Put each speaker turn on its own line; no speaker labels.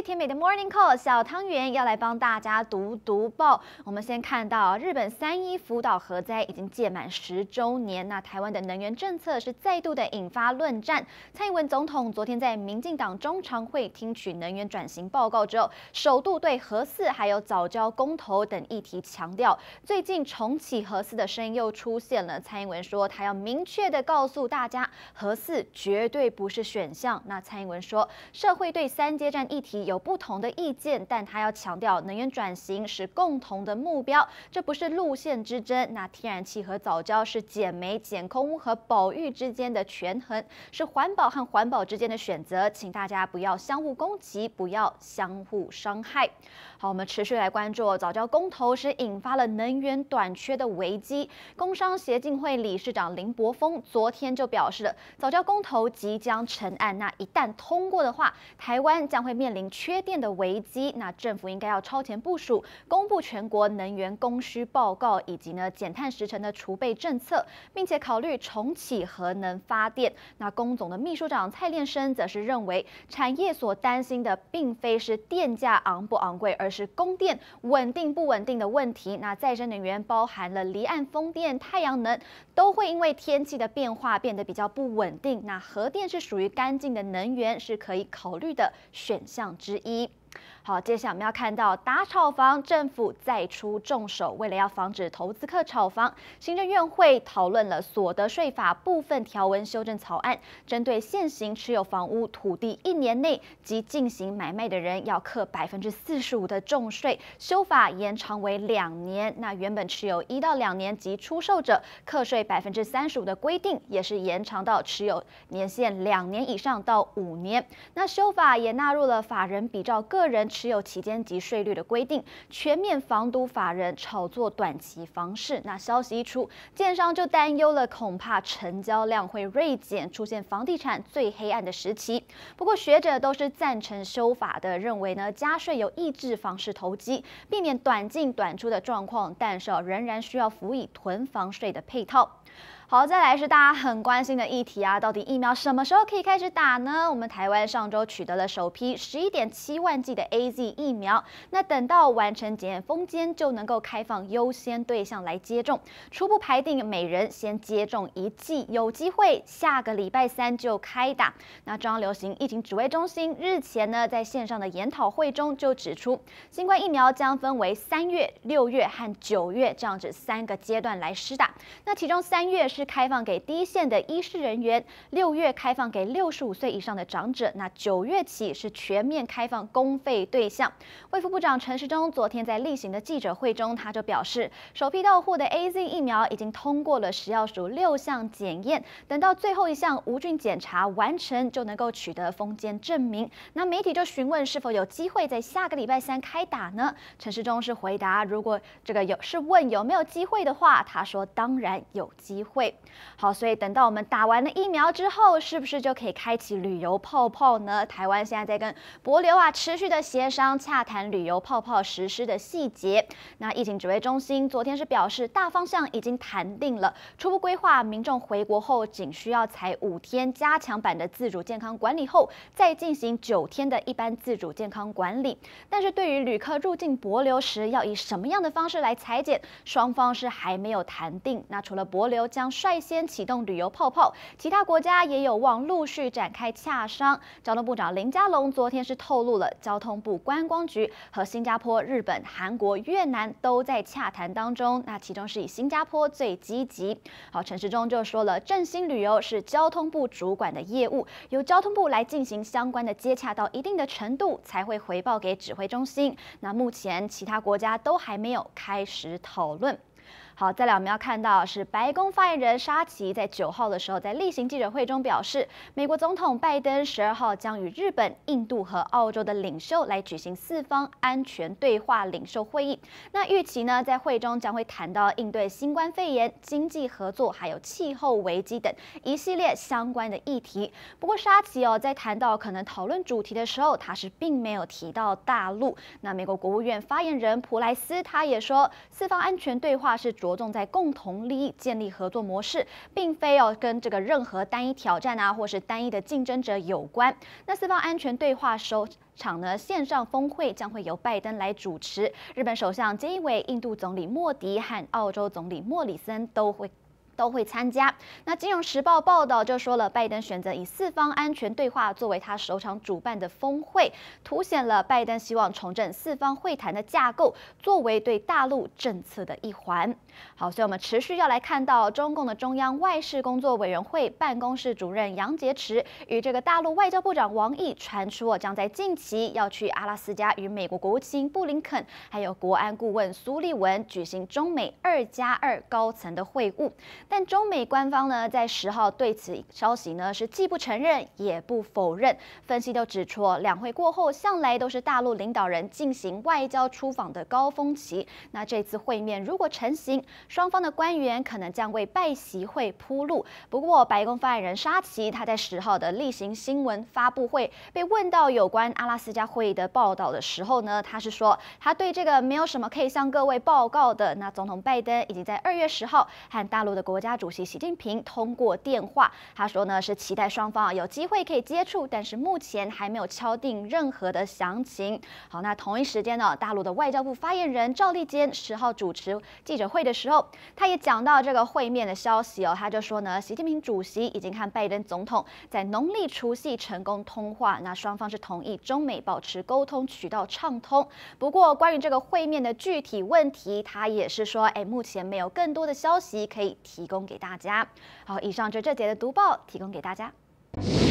最甜美的 Morning Call， 小汤圆要来帮大家读报。我们先看到日本3·11福岛核灾已经届满10周年，那台湾的能源政策是再度的引发论战。蔡英文总统昨天在民进党中常会听取能源转型报告之后，首度对核四还有藻礁公投等议题强调，最近重启核四的声音又出现了。蔡英文说，他要明确的告诉大家，核四绝对不是选项。那蔡英文说，社会对3接战议题有不同的意见，但他要强调能源转型是共同的目标，这不是路线之争。那天然气和藻礁是减煤、减空污和保育之间的权衡，是环保和环保之间的选择，请大家不要相互攻击，不要相互伤害。好，我们持续来关注藻礁公投是引发了能源短缺的危机。工商协进会理事长林柏峰昨天就表示了，藻礁公投即将成案，那一旦通过的话，台湾将会面临缺电的危机。那政府应该要超前部署，公布全国能源供需报告，以及减碳时程的储备政策，并且考虑重启核能发电。那工总的秘书长蔡炼生则是认为，产业所担心的并非是电价昂不昂贵，而是供电稳定不稳定的问题。那再生能源包含了离岸风电、太阳能，都会因为天气的变化变得比较不稳定。那核电是属于干净的能源，是可以考虑的选项之一。好，接下来我们要看到打炒房，政府再出重手。为了要防止投资客炒房，行政院会讨论了所得税法部分条文修正草案，针对现行持有房屋土地1年内即进行买卖的人，要课45%的重税，修法延长为2年。那原本持有1到2年及出售者，课税35%的规定，也是延长到持有年限2年以上到5年。那修法也纳入了法人比照个人持有期间及税率的规定，全面防堵法人炒作短期房市。那消息一出，建商就担忧了，恐怕成交量会锐减，出现房地产最黑暗的时期。不过学者都是赞成修法的，认为加税有抑制房市投机，避免短进短出的状况，但是仍然需要辅以囤房税的配套。好，再来是大家很关心的议题啊，到底疫苗什么时候可以开始打呢？我们台湾上周取得了首批11.7万剂的 AZ 疫苗，那等到完成检验封签，就能够开放优先对象来接种，初步排定每人先接种1剂，有机会下个礼拜3就开打。那中央流行疫情指挥中心日前在线上的研讨会中就指出，新冠疫苗将分为3月、6月和9月这样子3个阶段来施打。那其中3月是开放给第一线的医事人员，6月开放给65岁以上的长者，那9月起是全面开放公费对象。卫福部长陈时中昨天在例行的记者会中，他就表示，首批到货的 AZ 疫苗已经通过了食药署6项检验，等到最后一项无菌检查完成，就能够取得封签证明。那媒体就询问是否有机会在下个礼拜3开打呢？陈时中是回答，如果这个问有没有机会的话，他说当然有机会。好，所以等到我们打完了疫苗之后，是不是就可以开启旅游泡泡呢？台湾现在在跟帛琉持续的协商洽谈旅游泡泡实施的细节。那疫情指挥中心昨天是表示，大方向已经谈定了，初步规划民众回国后仅需要采5天加强版的自主健康管理后，再进行9天的一般自主健康管理。但是对于旅客入境帛琉时要以什么样的方式来采检，双方是还没有谈定。那除了帛琉将率先启动旅游泡泡，其他国家也有望陆续展开洽商。交通部长林佳龙昨天是透露了，交通部观光局和新加坡、日本、韩国、越南都在洽谈当中，那其中是以新加坡最积极。好，陈时中就说了，振兴旅游是交通部主管的业务，由交通部来进行相关的接洽到一定的程度，才会回报给指挥中心。那目前其他国家都还没有开始讨论。好，再来我们要看到是白宫发言人沙奇在9号的时候，在例行记者会中表示，美国总统拜登12号将与日本、印度和澳洲的领袖来举行4方安全对话领袖会议。那预期在会中将会谈到应对新冠肺炎、经济合作，还有气候危机等一系列相关的议题。不过沙奇在谈到可能讨论主题的时候，他是并没有提到大陆。那美国国务院发言人普莱斯他也说，4方安全对话是着重在共同利益建立合作模式，并非跟这个任何单一挑战或是单一的竞争者有关。那4方安全对话场呢线上峰会将会由拜登来主持，日本首相菅义伟、印度总理莫迪和澳洲总理莫里森都会参加。那《金融时报》报道就说了，拜登选择以四方安全对话作为他首场主办的峰会，凸显了拜登希望重振四方会谈的架构，作为对大陆政策的一环。好，所以我们持续要来看到中共的中央外事工作委员会办公室主任杨洁篪与这个大陆外交部长王毅传出将在近期要去阿拉斯加与美国国务卿布林肯还有国安顾问苏利文举行中美2+2高层的会晤。但中美官方呢，在10号对此消息呢是既不承认也不否认。分析都指出，两会过后向来都是大陆领导人进行外交出访的高峰期。那这次会面如果成行，双方的官员可能将为拜习会铺路。不过，白宫发言人沙奇他在10号的例行新闻发布会被问到有关阿拉斯加会议的报道的时候呢，他是说他对这个没有什么可以向各位报告的。那总统拜登已经在2月10号和大陆的国家主席习近平通过电话，他说呢是期待双方有机会可以接触，但是目前还没有敲定任何的详情。好，那同一时间呢，大陆的外交部发言人赵立坚10号主持记者会的时候，他也讲到这个会面的消息他就说呢，习近平主席已经和拜登总统在农历除夕成功通话，那双方是同意中美保持沟通渠道畅通。不过关于这个会面的具体问题，他也是说，目前没有更多的消息可以提供给大家。好，以上就这节的读报提供给大家。